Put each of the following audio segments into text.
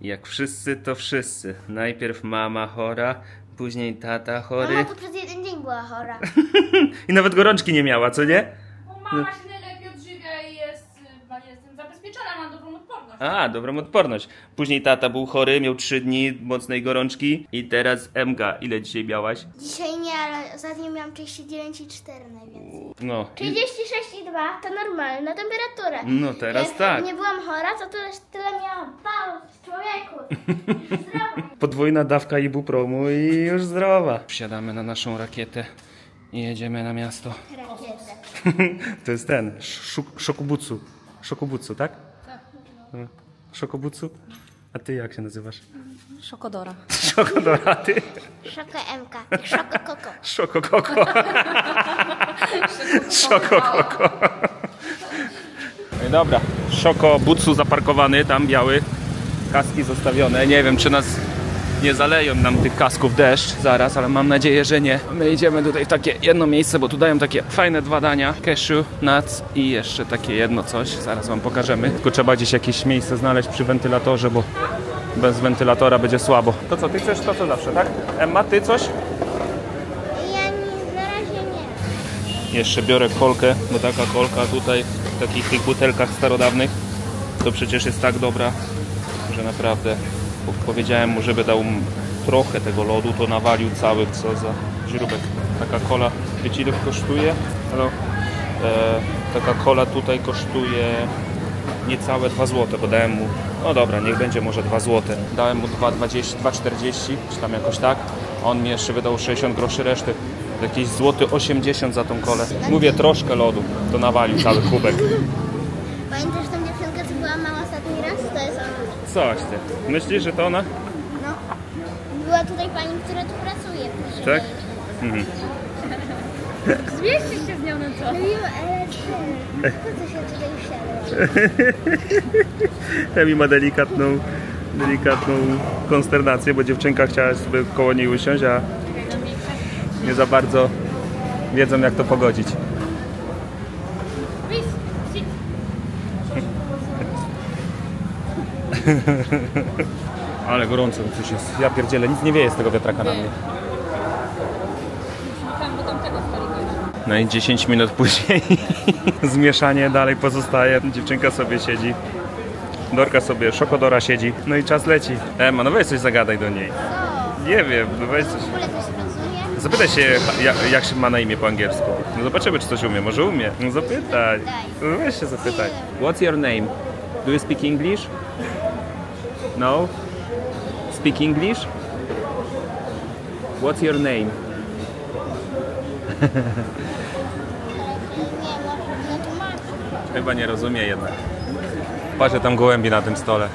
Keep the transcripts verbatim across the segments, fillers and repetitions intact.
Jak wszyscy, to wszyscy. Najpierw mama chora, później tata chory. Mama to przez jeden dzień była chora. I nawet gorączki nie miała, co nie? Bo mama się najlepiej odżywia i jest, jestem zabezpieczona, mam dobrą odporność. A, dobrą odporność. Później tata był chory, miał trzy dni mocnej gorączki. I teraz Emka, ile dzisiaj miałaś? Dzisiaj nie, ale ostatnio miałam trzydzieści dziewięć i cztery najwięcej. No. trzydzieści sześć i dwa to normalna temperatura. No teraz Jak tak. nie byłam chora, to tyle, tyle miałam. Bał, człowieku. Zdrowa. Podwójna dawka ibupromu i już zdrowa. Wsiadamy na naszą rakietę i jedziemy na miasto. Rakietę. To jest ten, szuk, Shokubutsu. Shokubutsu, tak? Tak. No. Shokubutsu? A ty jak się nazywasz? Szokodora. Szokodora, ty? Szoko M K. Szoko Koko. Szokokoko. Szokokoko. No i dobra, Shokobutsu zaparkowany, tam biały. Kaski zostawione. Nie wiem, czy nas nie zaleją nam tych kasków deszcz zaraz, ale mam nadzieję, że nie. My idziemy tutaj w takie jedno miejsce, bo tu dają takie fajne dwa dania. Cashew, nuts i jeszcze takie jedno coś. Zaraz wam pokażemy. Tylko trzeba gdzieś jakieś miejsce znaleźć przy wentylatorze, bo bez wentylatora będzie słabo. To co, ty chcesz to co zawsze, tak? Emma, ty coś? Ja nie, na razie nie. Jeszcze biorę kolkę, bo taka kolka tutaj w takich tych butelkach starodawnych to przecież jest tak dobra, że naprawdę powiedziałem mu, żeby dał trochę tego lodu, to nawalił cały, co za źróbek. Taka kola, wiecie ile kosztuje? No, e, taka kola tutaj kosztuje niecałe dwa złote, bo dałem mu, no dobra, niech będzie może dwa złote. Dałem mu dwa dwadzieścia, dwa czterdzieści, czy tam jakoś tak. On mi jeszcze wydał sześćdziesiąt groszy reszty. Jakieś złoty osiemdziesiąt za tą kolę. Mówię troszkę lodu, to nawalił cały kubek. Pamiętasz tą dziewczynkę, co była mała ostatni raz? To jest ona. Coś ty. Myślisz, że to ona? No. Była tutaj pani, która tu pracuje. Proszę Tak? wiedzieć. Mhm. Zmieścisz się z nią, no co? No wiem, ale ten, po co się tutaj usiadła? Emi ma delikatną, delikatną konsternację, bo dziewczynka chciała sobie koło niej usiąść, a nie za bardzo wiedzą, jak to pogodzić. Ale gorąco coś jest. Ja pierdzielę, nic nie wieje z tego wiatraka na mnie. No i dziesięć minut później zmieszanie dalej pozostaje. Dziewczynka sobie siedzi. Dorka sobie, Szokodora siedzi. No i czas leci. Emma, no weź coś zagadaj do niej. Nie wiem, no weź coś. W ogóle coś pracuje? Zapytaj się, jak, jak się ma na imię po angielsku. No zobaczymy, czy coś umie. Może umie. No zapytaj. No weź się zapytaj. What's your name? Do you speak English? No? Speak English? What's your name? Nie, może nie tłumaczy. Chyba nie rozumie jednak. Patrzę tam gołębi na tym stole.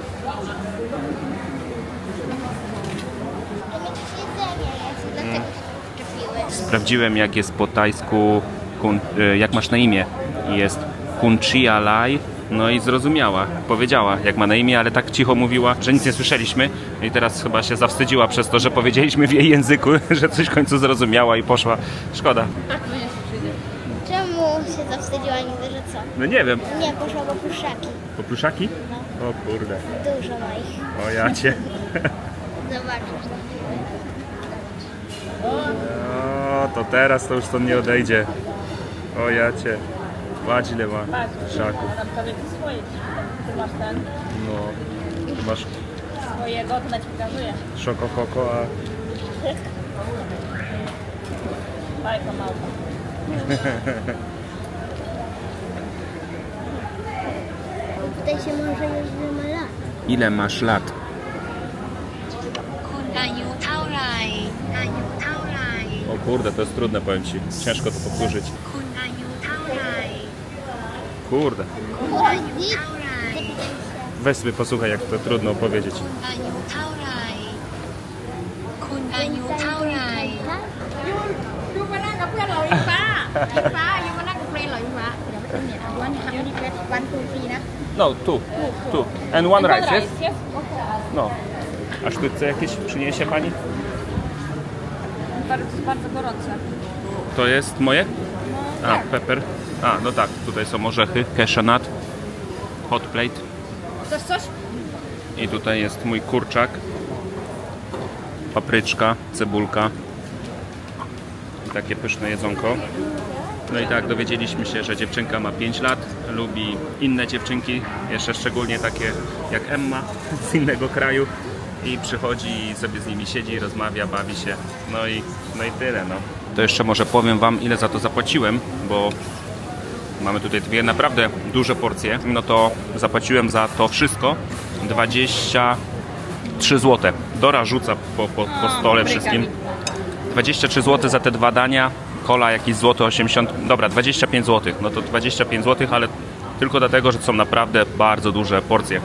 To mieć jedzenie, ja się dlatego się przyczepiłem. Sprawdziłem, jak jest po tajsku, kun, jak masz na imię. Jest Kunchia Lai. No i zrozumiała, powiedziała, jak ma na imię, ale tak cicho mówiła, że nic nie słyszeliśmy. I teraz chyba się zawstydziła przez to, że powiedzieliśmy w jej języku, że coś w końcu zrozumiała i poszła. Szkoda. Czemu się zawstydziła, niby, że co? No nie wiem. Nie, poszła po pluszaki. Po pluszaki? No. O kurde. Dużo ma ich. O ja cię. Zobaczysz. O, to teraz to już stąd nie odejdzie. O ja cię. Patrz ile ma szaków. Swoje, ty masz ten, No. Tu masz swojego, to na ci pokazuję. szokokoko, a... Bajka małpa. Tutaj się może już nie ma lat. Ile masz lat? คุณอายุเท่าไหร่อายุเท่าไหร่ O kurde, to jest trudne, powiem ci. Ciężko to powtórzyć. คุณอายุเท่าไหร่ Kurde. คุณอายุเท่าไหร่ Weź sobie posłuchaj, jak to trudno powiedzieć. อายุเท่าไหร่คุณอายุเท่าไหร่ยูมานั่งกับเพื่อนเราอีฟ้าอีฟ้ายูมานั่งกับเพื่อนเราอีฟ้าเดี๋ยวไม่ต้องเนี่ยวันนี้วันนี้เป็นวันทูฟรีนะ No, tu. Tu. And one rice, jest? jest? No. A sztućce jakieś przyniesie pani? Bardzo, bardzo gorące. To jest moje? A, pepper. A, no tak, tutaj są orzechy, cashew nut, hot plate. Chcesz coś? I tutaj jest mój kurczak, papryczka, cebulka i takie pyszne jedzonko. No i tak, dowiedzieliśmy się, że dziewczynka ma pięć lat, lubi inne dziewczynki, jeszcze szczególnie takie jak Emma z innego kraju i przychodzi i sobie z nimi siedzi, rozmawia, bawi się, no i, no i tyle. No. To jeszcze może powiem wam, ile za to zapłaciłem, bo mamy tutaj dwie naprawdę duże porcje, no to zapłaciłem za to wszystko dwadzieścia trzy złote. Dora rzuca po, po, po stole wszystkim. dwadzieścia trzy złote za te dwa dania. Kola jakieś złoto osiemdziesiąt, dobra, dwadzieścia pięć złotych, no to dwadzieścia pięć złotych, ale tylko dlatego, że są naprawdę bardzo duże porcje.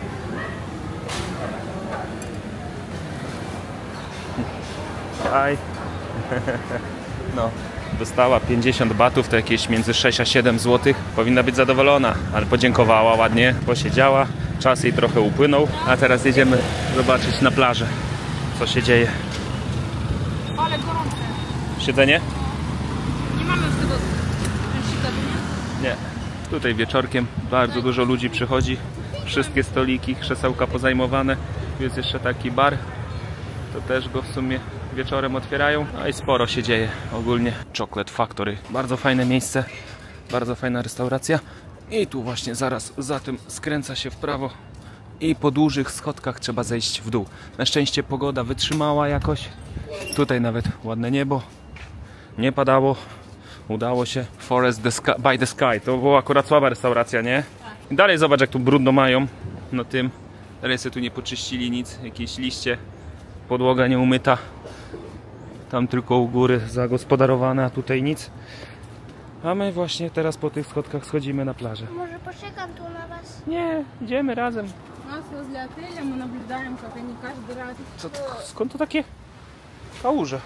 Aj. No, dostała pięćdziesiąt batów, to jakieś między sześć a siedem złotych. Powinna być zadowolona, ale podziękowała ładnie, posiedziała, czas jej trochę upłynął, a teraz jedziemy zobaczyć na plażę, co się dzieje. Ale gorące. Siedzenie? Nie mamy już tego ręcznika, nie? Nie. Tutaj wieczorkiem bardzo dużo ludzi przychodzi. Wszystkie stoliki, krzesełka pozajmowane. Jest jeszcze taki bar. To też go w sumie wieczorem otwierają. No i sporo się dzieje ogólnie. Chocolate Factory. Bardzo fajne miejsce. Bardzo fajna restauracja. I tu właśnie zaraz za tym skręca się w prawo. I po dużych schodkach trzeba zejść w dół. Na szczęście pogoda wytrzymała jakoś. Tutaj nawet ładne niebo. Nie padało. Udało się. Forest the sky, by the Sky. To była akurat słaba restauracja, nie? I dalej zobacz, jak tu brudno mają na tym. Dalej sobie tu nie poczyścili nic. Jakieś liście. Podłoga nieumyta. Tam tylko u góry zagospodarowane, a tutaj nic. A my właśnie teraz po tych schodkach schodzimy na plażę. Może poczekam tu na was? Nie, idziemy razem. Нас возле отеля мы наблюдаем, как они каждый раз... Co, skąd to takie kałuże?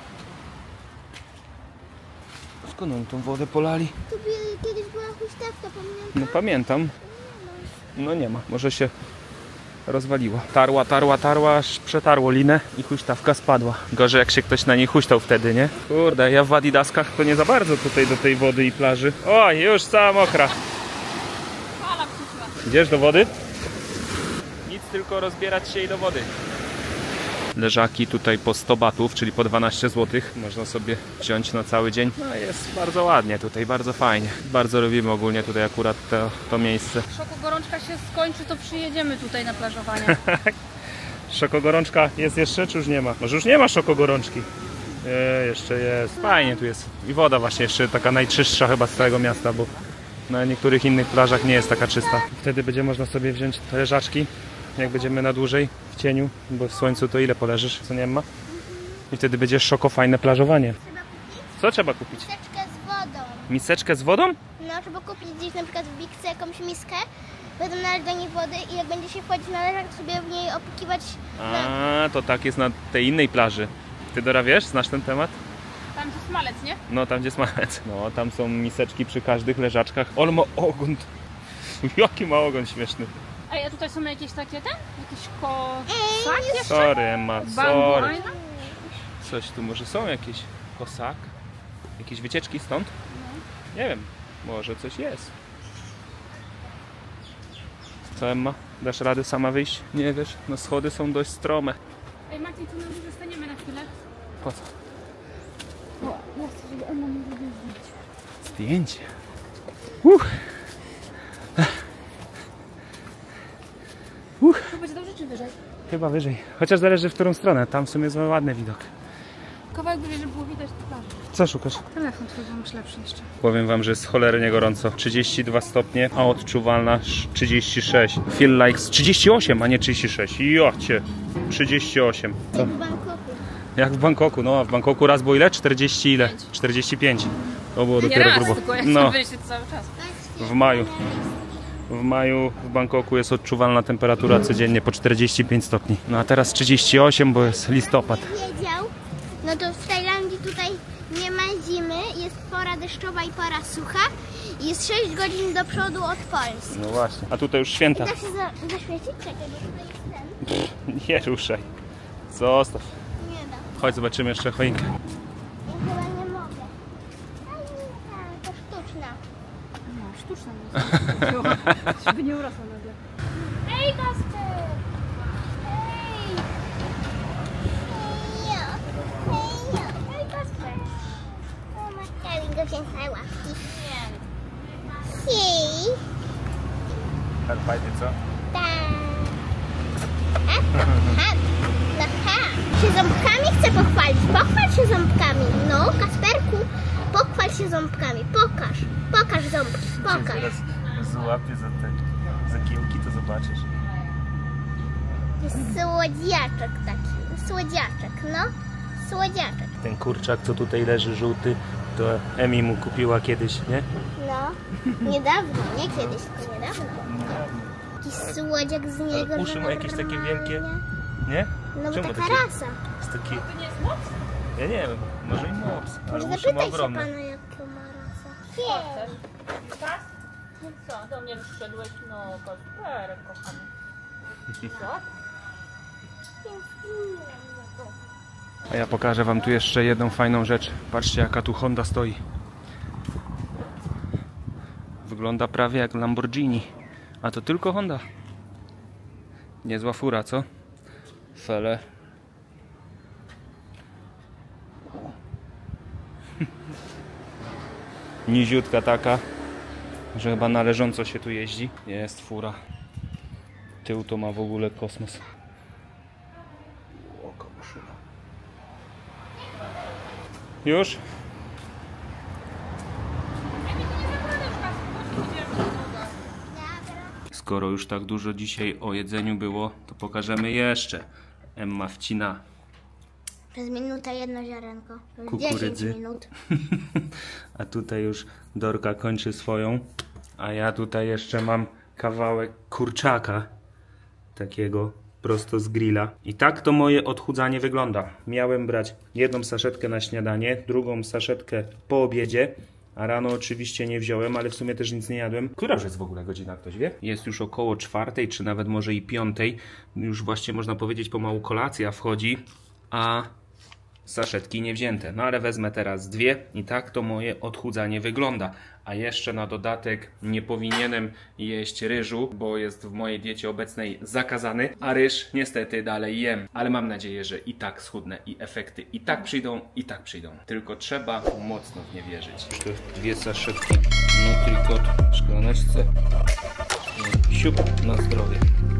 Skąd oni tą wodę polali? Tu by- kiedyś była huśtawka, pamiętam? No pamiętam. No nie ma, może się rozwaliła. Tarła, tarła, tarła, aż przetarło linę i huśtawka spadła. Gorzej jak się ktoś na niej huśtał wtedy, nie? Kurde, ja w adidaskach to nie za bardzo tutaj do tej wody i plaży. O, już cała mokra. Fala przyszła. Idziesz do wody? Nic, tylko rozbierać się i do wody. Leżaki tutaj po sto batów, czyli po dwanaście złotych. Można sobie wziąć na cały dzień. No jest bardzo ładnie tutaj, bardzo fajnie. Bardzo lubimy ogólnie tutaj akurat to, to miejsce. Szoku gorączka się skończy, to przyjedziemy tutaj na plażowanie. Szokogorączka jest jeszcze, czy już nie ma? Może już nie ma szokogorączki? Nie, jeszcze jest. Fajnie tu jest. I woda właśnie jeszcze taka najczystsza chyba z całego miasta, bo na niektórych innych plażach nie jest taka czysta. Wtedy będzie można sobie wziąć te leżaczki, jak będziemy na dłużej w cieniu, bo w słońcu to ile poleżysz, co nie ma? I wtedy będzie szoko fajne plażowanie. Co trzeba kupić? Miseczkę z wodą. Miseczkę z wodą? No, trzeba kupić gdzieś na przykład w Bigce jakąś miskę, będą nalać do niej wody i jak będzie się wchodzić na leżak, to sobie w niej opłukiwać. A, to tak jest na tej innej plaży. Ty, Dora, wiesz? Znasz ten temat? Tam jest smalec, nie? No, tam gdzie smalec. No, tam są miseczki przy każdych leżaczkach. On ma ogon. Jaki ma ogon śmieszny. Ej, a tutaj są jakieś takie ten? Jakieś kosaki jeszcze? Sorry, Emma, Bamboo sorry. Island? Coś tu może są jakieś kosak? Jakieś wycieczki stąd? Nie wiem, może coś jest. Co, Emma? Dasz radę sama wyjść? Nie wiesz, no schody są dość strome. Ej, Maciej, tu na górze staniemy na chwilę. Po co? O, ja chcę, żeby Emma mi zrobiła zdjęcie. Zdjęcie. Uch. Uch. To będzie dobrze czy wyżej? Chyba wyżej. Chociaż zależy w którą stronę. Tam w sumie jest ładny widok. Kawałek wyżej, żeby było widać tę plażę. Co szukasz? Telefon twój, bo masz lepszy jeszcze. Powiem wam, że jest cholernie gorąco. trzydzieści dwa stopnie, a odczuwalna trzydzieści sześć. Feel like trzydzieści osiem, a nie trzydzieści sześć. Jocie. trzydzieści osiem. Jak w Bangkoku. Jak w Bangkoku. No, a w Bangkoku raz było ile? czterdzieści ile? czterdzieści pięć. To było Nie dopiero raz, grubo. tylko ja No, chcę wyjść cały czas. w maju. W maju w Bangkoku jest odczuwalna temperatura codziennie po czterdzieści pięć stopni. No a teraz trzydzieści osiem, bo jest listopad. Wiedział, no to w Tajlandii tutaj nie ma zimy, jest pora deszczowa i pora sucha i jest sześć godzin do przodu od Polski. No właśnie. A tutaj już święta. Da się za, zaświecić? Czekaj, bo tutaj jest ten. Nie ruszaj. Zostaw. Nie da. Chodź, zobaczymy jeszcze choinkę. Ja chyba nie mogę. Aj, nie, to sztuczna. No, sztuczna jest. Żeby nie urosła nagle. Ej, Kasper! Fajnie, co? Tak. Ha, ha, no ha. Się ząbkami chcę pochwalić. Pochwal się ząbkami. No, Kasperku, pochwal się ząbkami. Pokaż. Pokaż ząbki. Pokaż. Zaraz złapię za te za kiełki, to zobaczysz. Jest słodziaczek taki. Słodziaczek, no. Słodziaczek. Ten kurczak, co tutaj leży żółty, to Emi mu kupiła kiedyś, nie? No. Niedawno, nie kiedyś, tylko niedawno. Jakiś słodziak z niego. Ale uszy że ma jakieś takie normalnie. wielkie. Nie? No bo Czemu taka takie? rasa. Jest taki... Ja nie wiem, może i mops, ale Może uszy ma zapytaj się ogromne. pana, jaką ma rasę. Pas? No co, do mnie przyszedłeś? No, Kasperek, kochany. Co? A ja pokażę wam tu jeszcze jedną fajną rzecz. Patrzcie, jaka tu Honda stoi. Wygląda prawie jak Lamborghini. A to tylko Honda. Niezła fura, co? Fele. Niziutka taka, że chyba należąco się tu jeździ. Jest fura. Tył to ma w ogóle kosmos. O, komuszyna. Już? Skoro już tak dużo dzisiaj o jedzeniu było, to pokażemy jeszcze. Emma wcina Przez minutę jedno ziarenko. To już kukurydzy. dziesięć minut. A tutaj już Dorka kończy swoją. A ja tutaj jeszcze mam kawałek kurczaka. Takiego prosto z grilla. I tak to moje odchudzanie wygląda. Miałem brać jedną saszetkę na śniadanie, drugą saszetkę po obiedzie. A rano oczywiście nie wziąłem, ale w sumie też nic nie jadłem. Która już jest w ogóle godzina, ktoś wie? Jest już około czwartej, czy nawet może i piątej. Już właśnie można powiedzieć pomału kolacja wchodzi, a saszetki nie wzięte. No ale wezmę teraz dwie i tak to moje odchudzanie wygląda. A jeszcze na dodatek nie powinienem jeść ryżu, bo jest w mojej diecie obecnej zakazany, a ryż niestety dalej jem. Ale mam nadzieję, że i tak schudnę i efekty i tak przyjdą, i tak przyjdą. Tylko trzeba mocno w nie wierzyć. Dwie saszetki Nutricot w szklaneczce. Siup na zdrowie.